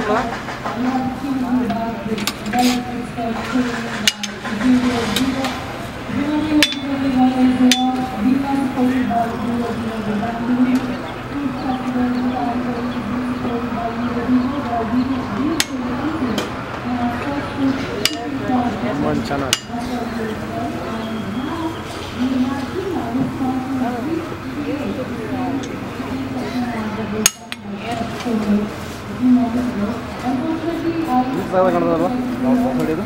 channel ಕಾಣೋದಲ್ವಾ ನಾವು ಹೊಡೆಯೋದು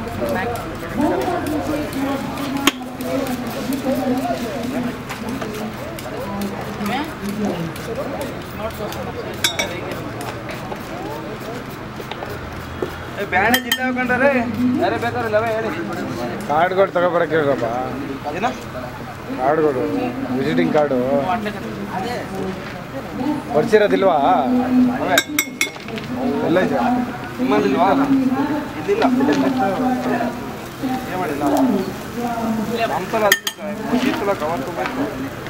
ಬ್ಯಾನೆ ಜಿಲ್ಲೆ ಹೋಗ್ಕೊಂಡ್ರೆ ಯಾರೇ ಬೇಕಾರಿಲ್ಲ ಹೇಳಿ ಕಾರ್ಡ್ಗಳು ತಗೊಬರಕ್ಕೆ ಹೇಳ್ರಪ್ಪ ಅದೇನ ಕಾರ್ಡ್ಗಳು ವಿಸಿಟಿಂಗ್ ಕಾರ್ಡು ಬರ್ಸಿರೋದಿಲ್ವಾ ಅವೇ ಎಲ್ಲ ಇದೆ ನಿಮ್ಮದಿಲ್ವಾ ಇದಿಲ್ಲ ಏನು ಮಾಡಿಲ್ಲ ನಮ್ಸಲ ಶೀತಲ ಕವರ್ ತುಂಬಬೇಕು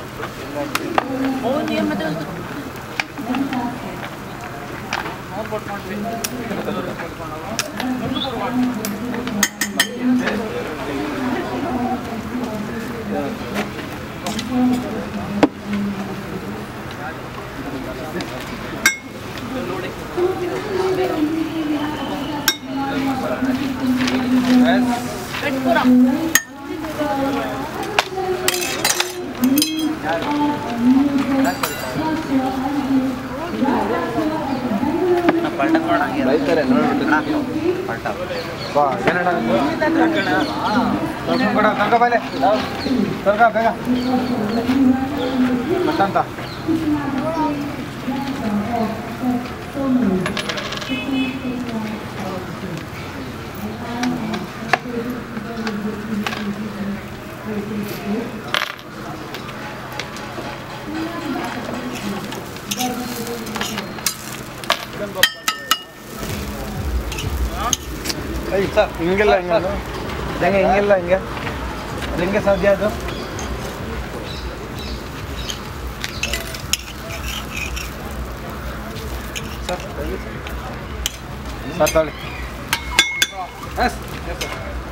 ರೈತಾರೆ ನೋಡ್ಬಿಟ್ಟು ಬಾ ಏನಣ್ಣ ತರ್ಕ ಬಾಲೆ ತರ್ಕ ಬೇಗ ಮತ್ತಂತ ಸರ್ ಹಿಂಗೆಲ್ಲ ಹೆಂಗೆ ಹಿಂಗೆಲ್ಲ ಹಿಂಗೆ ಅದು ಹೆಂಗೆ ಸಾಧ್ಯ ಅದು ಸರ್ ತಾಳಿ ಎಸ್ ಎಸ್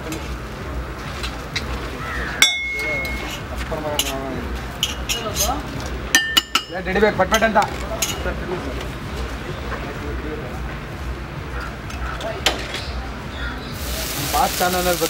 ಸರ್ ಹಿಡಿಬೇಕು ಪಟ್ಪಟ್ ಅಂತ ಪಾಸ್ ಚಾನಲ್